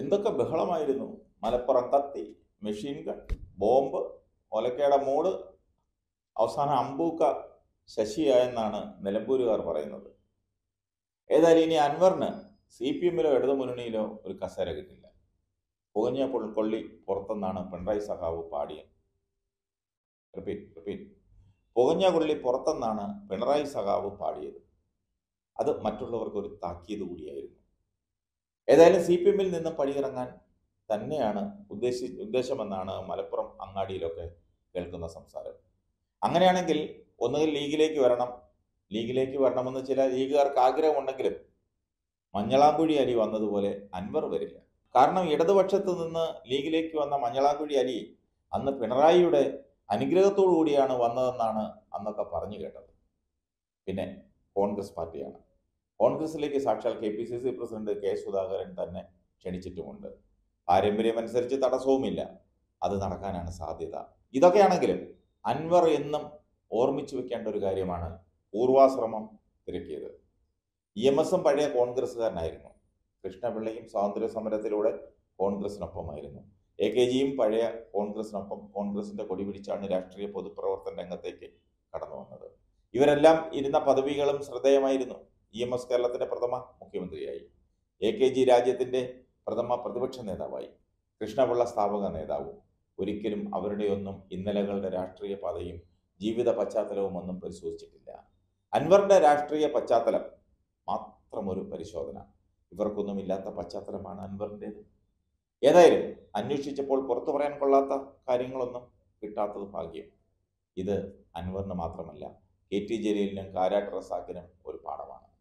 എന്തൊക്കെ ബഹളമായിരുന്നു. മലപ്പുറം കത്തി, മെഷീൻ ഗൺ, ബോംബ്, ഒലക്കയുടെ മൂട്, അവസാനം അമ്പൂക്ക ശശിയായെന്നാണ് നിലമ്പൂരുകാർ പറയുന്നത്. ഏതായാലും ഇനി അൻവറിന് CPM-ലോ ഇടതു മുന്നണിയിലോ ഒരു കസേര കിട്ടില്ല. പുകഞ്ഞ കൊള്ളി പുറത്തെന്നാണ് പിണറായി സഖാവ് പാടിയത്. റിപ്പീറ്റ്. പുകഞ്ഞ കൊള്ളി പുറത്തെന്നാണ് പിണറായി സഖാവ് പാടിയത്. അത് മറ്റുള്ളവർക്ക് ഒരു താക്കീത് കൂടിയായിരുന്നു. ഏതായാലും CPM-ൽ നിന്നും പടിയിറങ്ങാൻ തന്നെയാണ് ഉദ്ദേശമെന്നാണ് മലപ്പുറം അങ്ങാടിയിലൊക്കെ കേൾക്കുന്ന സംസാരം. അങ്ങനെയാണെങ്കിൽ ഒന്നുകിൽ ലീഗിലേക്ക് വരണമെന്ന് ചില ലീഗുകാർക്ക് ആഗ്രഹമുണ്ടെങ്കിലും മഞ്ഞളാംകുഴി അലി വന്നതുപോലെ അൻവർ വരില്ല. കാരണം ഇടതുപക്ഷത്ത് നിന്ന് ലീഗിലേക്ക് വന്ന മഞ്ഞളാംകുഴി അലി അന്ന് പിണറായിയുടെ അനുഗ്രഹത്തോടു കൂടിയാണ് വന്നതെന്നാണ് അന്നൊക്കെ പറഞ്ഞു കേട്ടത്. പിന്നെ കോൺഗ്രസ് പാർട്ടിയാണ്. കോൺഗ്രസിലേക്ക് സാക്ഷാൽ KPCC പ്രസിഡന്റ് K. സുധാകരൻ തന്നെ ക്ഷണിച്ചിട്ടുമുണ്ട്. പാരമ്പര്യമനുസരിച്ച് തടസ്സവുമില്ല. അത് നടക്കാനാണ് സാധ്യത. ഇതൊക്കെയാണെങ്കിലും അൻവർ എന്നും ഓർമ്മിച്ചു വെക്കേണ്ട ഒരു കാര്യമാണ് പൂർവാശ്രമം തിരക്കിയത്. EMS-ഉം പഴയ കോൺഗ്രസ്സുകാരനായിരുന്നു. കൃഷ്ണപിള്ളയും സ്വാതന്ത്ര്യ സമരത്തിലൂടെ കോൺഗ്രസിനൊപ്പമായിരുന്നു. AKG-യും പഴയ കോൺഗ്രസിനൊപ്പം കോൺഗ്രസിന്റെ കൊടി പിടിച്ചാണ് രാഷ്ട്രീയ പൊതുപ്രവർത്തന രംഗത്തേക്ക് കടന്നു വന്നത്. ഇവരെല്ലാം ഇരുന്ന പദവികളും ശ്രദ്ധേയമായിരുന്നു. EMS കേരളത്തിന്റെ പ്രഥമ മുഖ്യമന്ത്രിയായി. AKG രാജ്യത്തിന്റെ പ്രഥമ പ്രതിപക്ഷ നേതാവായി. കൃഷ്ണപിള്ള സ്ഥാപക നേതാവും. ഒരിക്കലും അവരുടെയൊന്നും ഇന്നലകളുടെ രാഷ്ട്രീയ പാതയും ജീവിത പശ്ചാത്തലവും ഒന്നും പരിശോധിച്ചിട്ടില്ല. അൻവറിന്റെ രാഷ്ട്രീയ പശ്ചാത്തലം മാത്രം ഒരു പരിശോധന. ഇവർക്കൊന്നും ഇല്ലാത്ത പശ്ചാത്തലമാണ് അൻവറിൻ്റെത്. ഏതായാലും അന്വേഷിച്ചപ്പോൾ പുറത്തു പറയാൻ കൊള്ളാത്ത കാര്യങ്ങളൊന്നും കിട്ടാത്തത് ഭാഗ്യം. ഇത് അൻവറിന് മാത്രമല്ല, KT ജലീലിനും കാരാട്ട് റസാക്കിനും ഒരു പാഠമാണ്.